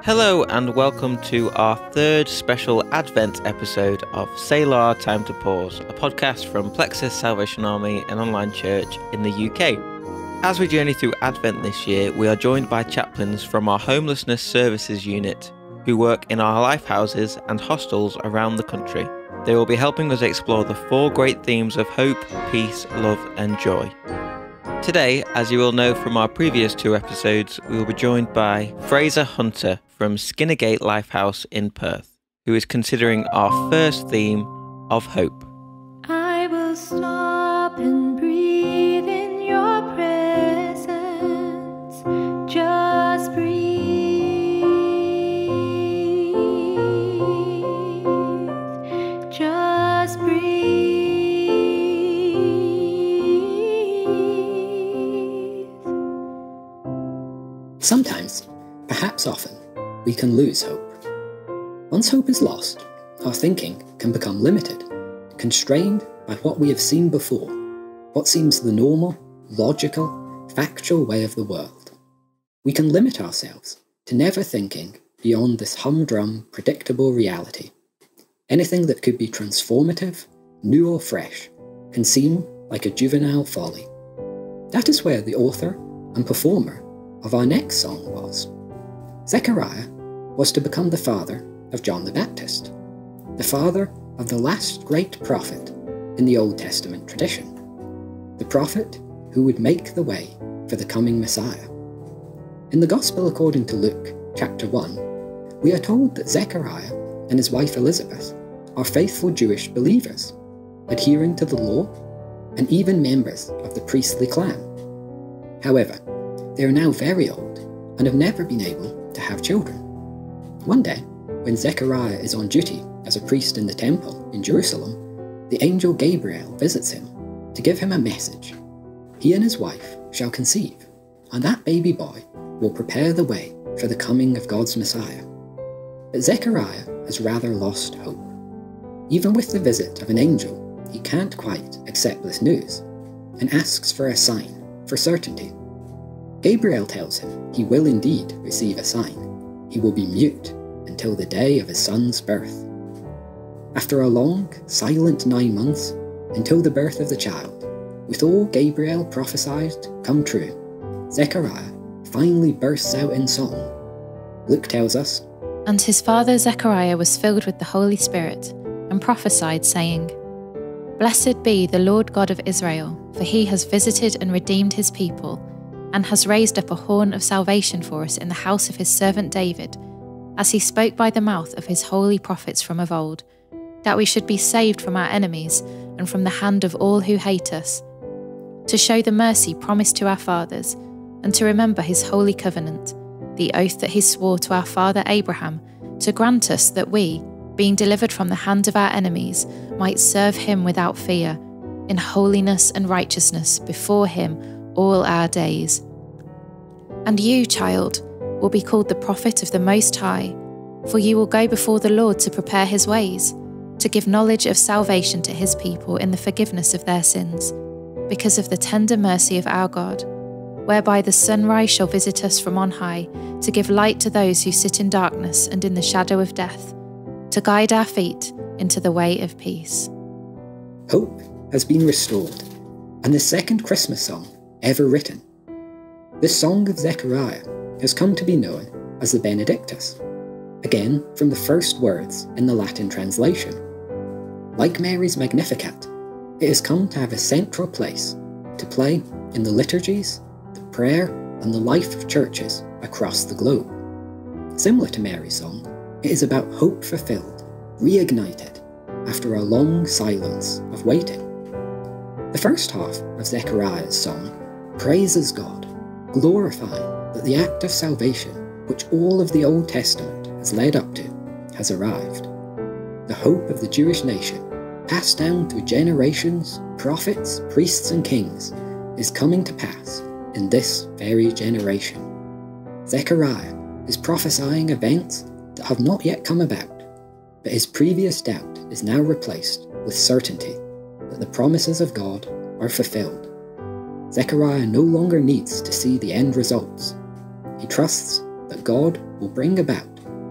Hello and welcome to our third special Advent episode of Selah Time to Pause, a podcast from Plexus Salvation Army, an online church in the UK. As we journey through Advent this year, we are joined by chaplains from our Homelessness Services Unit, who work in our lifehouses and hostels around the country. They will be helping us explore the four great themes of hope, peace, love and joy. Today, as you will know from our previous two episodes, we will be joined by Fraser Hunter from Skinnergate Lifehouse in Perth, who is considering our first theme of hope. I will stop and breathe in your presence. Just breathe. Just breathe. Sometimes, perhaps often, we can lose hope. Once hope is lost, our thinking can become limited, constrained by what we have seen before, what seems the normal, logical, factual way of the world. We can limit ourselves to never thinking beyond this humdrum, predictable reality. Anything that could be transformative, new or fresh, can seem like a juvenile folly. That is where the author and performer of our next song was. Zechariah was to become the father of John the Baptist, the father of the last great prophet in the Old Testament tradition, the prophet who would make the way for the coming Messiah. In the Gospel according to Luke, chapter 1, we are told that Zechariah and his wife Elizabeth are faithful Jewish believers, adhering to the law and even members of the priestly clan. However, they are now very old and have never been able to have children. One day, when Zechariah is on duty as a priest in the temple in Jerusalem, the angel Gabriel visits him to give him a message. He and his wife shall conceive, and that baby boy will prepare the way for the coming of God's Messiah. But Zechariah has rather lost hope. Even with the visit of an angel, he can't quite accept this news and asks for a sign for certainty. Gabriel tells him he will indeed receive a sign. He will be mute until the day of his son's birth. After a long, silent 9 months, until the birth of the child, with all Gabriel prophesied come true, Zechariah finally bursts out in song. Luke tells us, "And his father Zechariah was filled with the Holy Spirit, and prophesied, saying, Blessed be the Lord God of Israel, for he has visited and redeemed his people, and has raised up a horn of salvation for us in the house of his servant David, as he spoke by the mouth of his holy prophets from of old, that we should be saved from our enemies and from the hand of all who hate us, to show the mercy promised to our fathers, and to remember his holy covenant, the oath that he swore to our father Abraham, to grant us that we, being delivered from the hand of our enemies, might serve him without fear, in holiness and righteousness before him all our days. And you, child, will be called the prophet of the Most High, for you will go before the Lord to prepare his ways, to give knowledge of salvation to his people in the forgiveness of their sins, because of the tender mercy of our God, whereby the sunrise shall visit us from on high, to give light to those who sit in darkness and in the shadow of death, to guide our feet into the way of peace." hope has been restored, and the second Christmas song ever written. This song of Zechariah has come to be known as the Benedictus, again from the first words in the Latin translation. Like Mary's Magnificat, it has come to have a central place to play in the liturgies, the prayer and the life of churches across the globe. Similar to Mary's song, it is about hope fulfilled, reignited after a long silence of waiting. The first half of Zechariah's song praises God, glorifying that the act of salvation which all of the Old Testament has led up to has arrived. The hope of the Jewish nation, passed down through generations, prophets, priests and kings, is coming to pass in this very generation. Zechariah is prophesying events that have not yet come about, but his previous doubt is now replaced with certainty that the promises of God are fulfilled. Zechariah no longer needs to see the end results. He trusts that God will bring about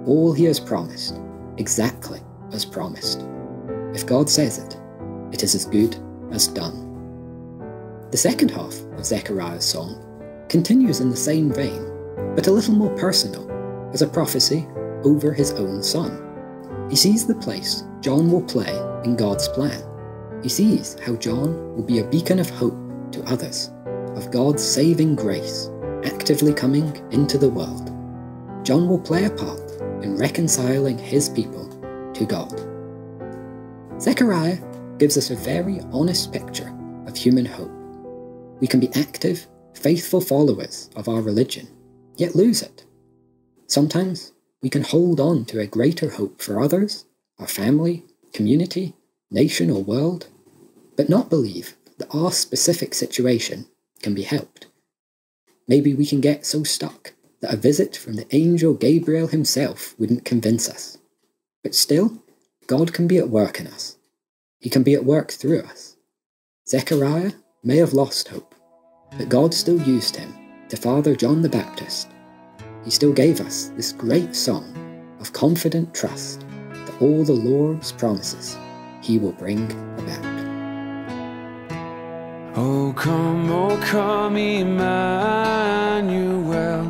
all he has promised, exactly as promised. If God says it, it is as good as done. The second half of Zechariah's song continues in the same vein, but a little more personal, as a prophecy over his own son. He sees the place John will play in God's plan. He sees how John will be a beacon of hope to others, of God's saving grace actively coming into the world. John will play a part in reconciling his people to God. Zechariah gives us a very honest picture of human hope. We can be active, faithful followers of our religion, yet lose it. Sometimes we can hold on to a greater hope for others, our family, community, nation or world, but not believe that our specific situation can be helped. Maybe we can get so stuck that a visit from the angel Gabriel himself wouldn't convince us. But still, God can be at work in us. He can be at work through us. Zechariah may have lost hope, but God still used him to father John the Baptist. He still gave us this great song of confident trust that all the Lord's promises he will bring about. Oh come, Emmanuel,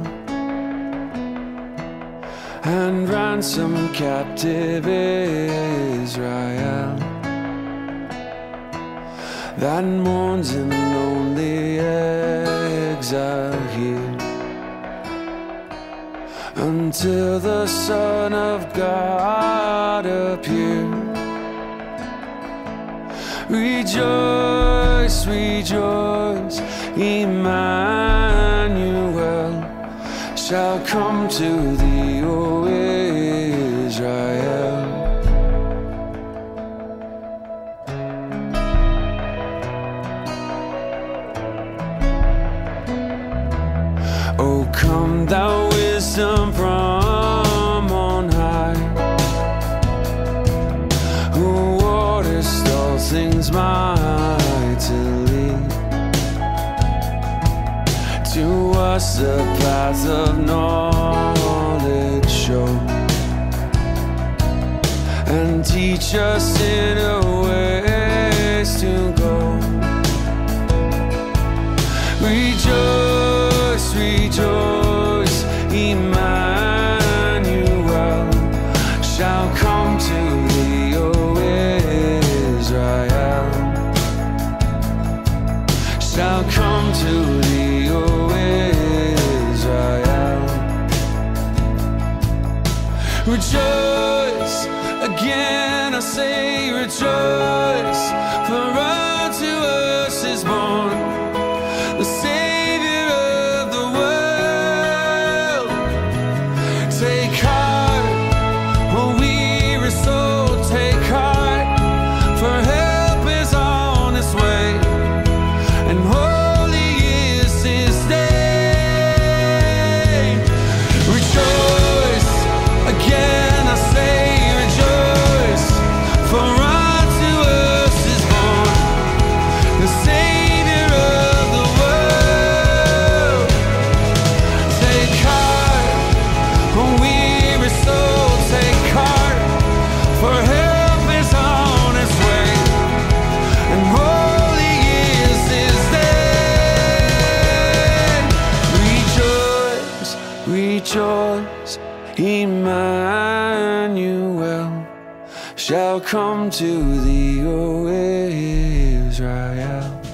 and ransom captive Israel that mourns in lonely exile here, until the Son of God appear. Rejoice, rejoice, Emmanuel shall come to thee, O Israel. O come, thou wisdom from on high, who watest all things mightily, to us the path of knowledge show, and teach us in a ways to go. Rejoice, rejoice, Emmanuel shall come to thee, O Israel, shall come to thee, O Israel. Rejoice, again I say rejoice, for unto us is born the Savior of the world. Take heart, O weary soul, take heart, for help is on its way, and holy is his name. Rejoice, again I say rejoice, for unto us is born the Savior of the world. Take heart, O weary soul, take heart, for help is on its way, and holy is his name. Rejoice, rejoice, Emmanuel shall come to thee, O Israel.